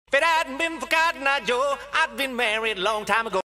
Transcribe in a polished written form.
If it hadn't been for Cotton Eye Joe, I'd been married a long time ago.